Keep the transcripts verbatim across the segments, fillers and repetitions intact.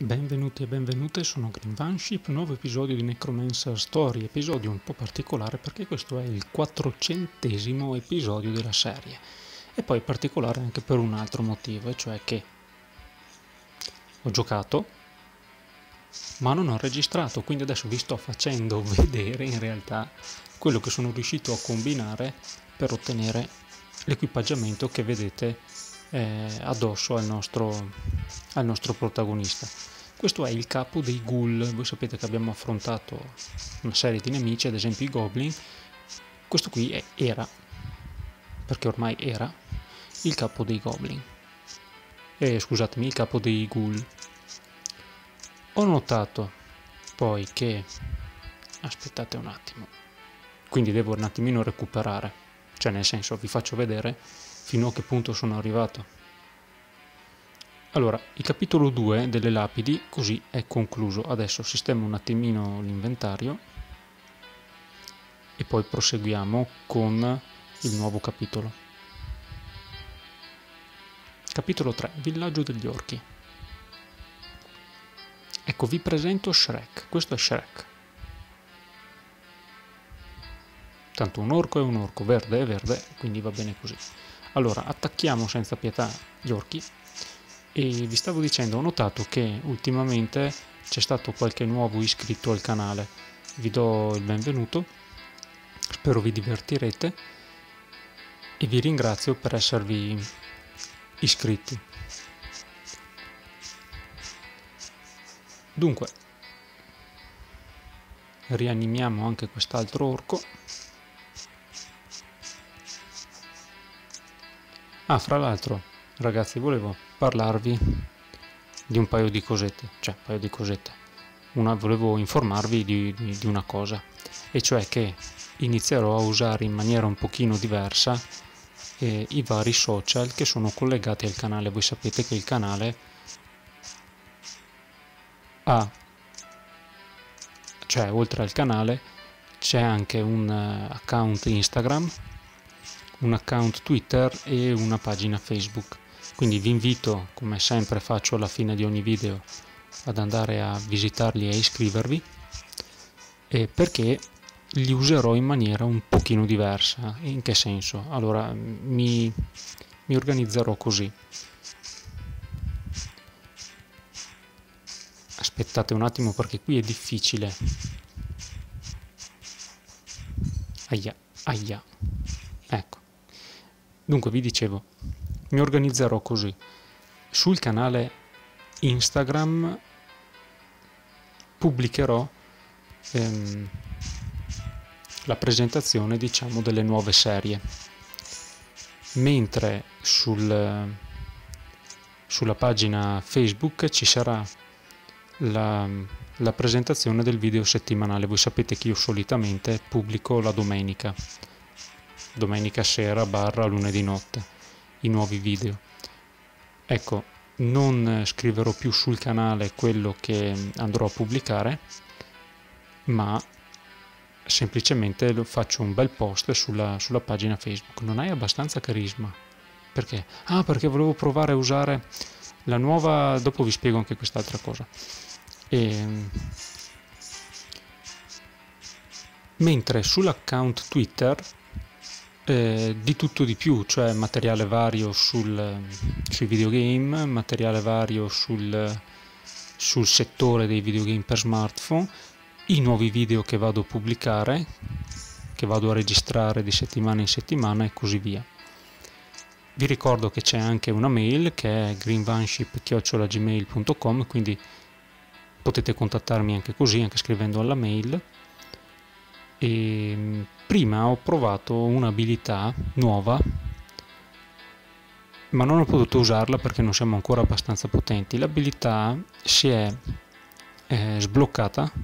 Benvenuti e benvenute, sono Greenvanship, nuovo episodio di Necromancer Story, episodio un po' particolare perché questo è il quattrocentesimo episodio della serie e poi particolare anche per un altro motivo, e cioè che ho giocato ma non ho registrato, quindi adesso vi sto facendo vedere in realtà quello che sono riuscito a combinare per ottenere l'equipaggiamento che vedete eh, addosso al nostro, al nostro protagonista. Questo è il capo dei ghoul. Voi sapete che abbiamo affrontato una serie di nemici, ad esempio i goblin. Questo qui è, era, perché ormai era, il capo dei goblin. Eh, scusatemi, il capo dei ghoul. Ho notato poi che... aspettate un attimo. Quindi devo un attimino recuperare. Cioè, nel senso, vi faccio vedere fino a che punto sono arrivato. Allora, il capitolo due delle lapidi così è concluso. Adesso sistemo un attimino l'inventario e poi proseguiamo con il nuovo capitolo. Capitolo tre, Villaggio degli Orchi. Ecco, vi presento Shrek. Questo è Shrek. Tanto un orco è un orco, verde è verde, quindi va bene così. Allora, attacchiamo senza pietà gli orchi. E vi stavo dicendo, ho notato che ultimamente c'è stato qualche nuovo iscritto al canale. Vi do il benvenuto, spero vi divertirete e vi ringrazio per esservi iscritti. Dunque, rianimiamo anche quest'altro orco. Ah, fra l'altro, ragazzi, volevo parlarvi di un paio di cosette, cioè un paio di cosette. Una, volevo informarvi di, di, di una cosa, e cioè che inizierò a usare in maniera un pochino diversa eh, i vari social che sono collegati al canale. Voi sapete che il canale ha, cioè oltre al canale c'è anche un uh, account Instagram, un account Twitter e una pagina Facebook. Quindi vi invito, come sempre faccio alla fine di ogni video, ad andare a visitarli e iscrivervi, eh, perché li userò in maniera un pochino diversa. In che senso? Allora, mi, mi organizzerò così. Aspettate un attimo perché qui è difficile. Aia, aia. Ecco. Dunque vi dicevo, mi organizzerò così. Sul canale Instagram pubblicherò ehm, la presentazione, diciamo, delle nuove serie, mentre sul, sulla pagina Facebook ci sarà la, la presentazione del video settimanale. Voi sapete che io solitamente pubblico la domenica, domenica sera barra lunedì notte, i nuovi video. Ecco, non scriverò più sul canale quello che andrò a pubblicare, ma semplicemente lo faccio un bel post sulla, sulla pagina Facebook. Non hai abbastanza carisma? Perché? Ah, perché volevo provare a usare la nuova... dopo vi spiego anche quest'altra cosa. E... mentre sull'account Twitter Eh, di tutto di più, cioè materiale vario sul, sui videogame, materiale vario sul, sul settore dei videogame per smartphone, i nuovi video che vado a pubblicare, che vado a registrare di settimana in settimana e così via. Vi ricordo che c'è anche una mail che è greenvanship chiocciola gmail punto com, quindi potete contattarmi anche così, anche scrivendo alla mail. E prima ho provato un'abilità nuova, ma non ho potuto usarla perché non siamo ancora abbastanza potenti. L'abilità si è eh, sbloccata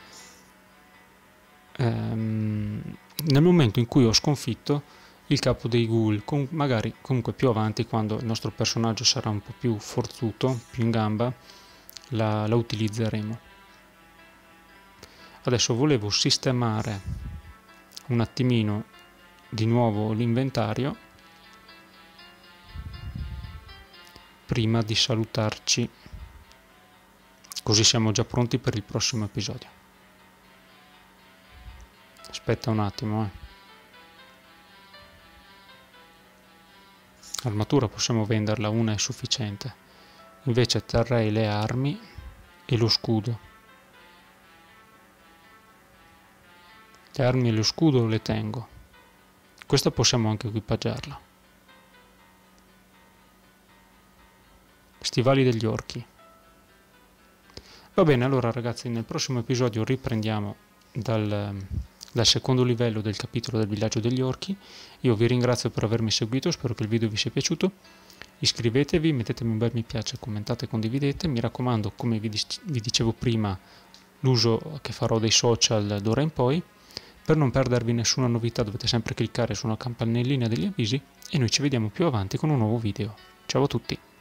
ehm, nel momento in cui ho sconfitto il capo dei ghoul, con, magari comunque più avanti, quando il nostro personaggio sarà un po' più forzuto, più in gamba, la, la utilizzeremo. Adesso volevo sistemare un attimino di nuovo l'inventario prima di salutarci così siamo già pronti per il prossimo episodio. Aspetta un attimo, eh. Armatura possiamo venderla, una è sufficiente. Invece terrei le armi e lo scudo. Le armi e lo scudo le tengo. Questa possiamo anche equipaggiarla. Stivali degli orchi. Va bene, allora ragazzi, nel prossimo episodio riprendiamo dal, dal secondo livello del capitolo del villaggio degli orchi. Io vi ringrazio per avermi seguito, spero che il video vi sia piaciuto. Iscrivetevi, mettetemi un bel mi piace, commentate e condividete. Mi raccomando, come vi, vi dicevo prima, l'uso che farò dei social d'ora in poi. Per non perdervi nessuna novità dovete sempre cliccare su una campanellina degli avvisi e noi ci vediamo più avanti con un nuovo video. Ciao a tutti!